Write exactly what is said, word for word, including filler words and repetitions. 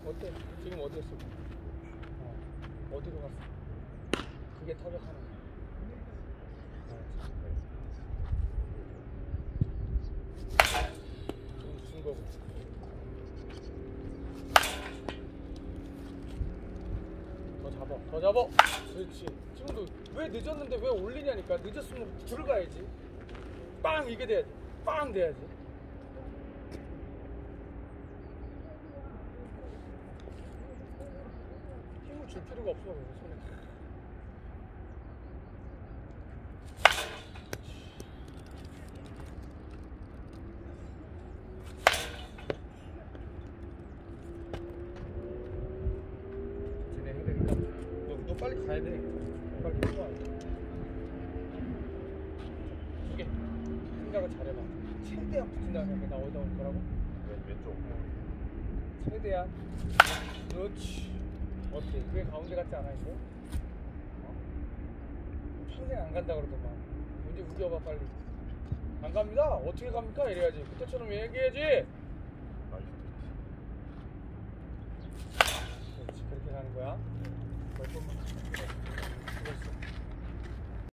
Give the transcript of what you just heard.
어때? 지금 어디였어? 어. 어디로 갔어? 그게 타격하는 거야. 지금 무슨 거고? 더 잡아, 더 잡아. 그렇지. 지금도 왜 늦었는데 왜 올리냐니까. 늦었으면 들어가야지. 빵 이게 돼야지. 빵 돼야지. 힘을 줄 필요가 없어. 손에. 쟤네 해야 되니까. 너, 너 빨리 가야 돼. 빨리 들어와. 두개 생각을 잘해봐. 최대한 붙인다는 생각에 나 어디다 올 거라고? 왼, 왼쪽. 어. 최대한. 그렇지. 어때? 그게 가운데 같지 않아 이거? 어? 평생 안 간다 그러더만. 언제 우겨봐 빨리. 안 갑니다. 어떻게 갑니까? 이래야지. 그때처럼 얘기해야지.